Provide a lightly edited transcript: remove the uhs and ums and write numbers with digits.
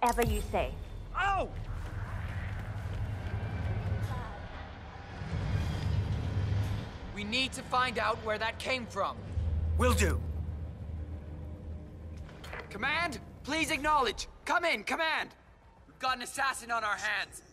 whatever you say. Oh! We need to find out where that came from. Will do. Command, please acknowledge. Come in, Command. We've got an assassin on our hands.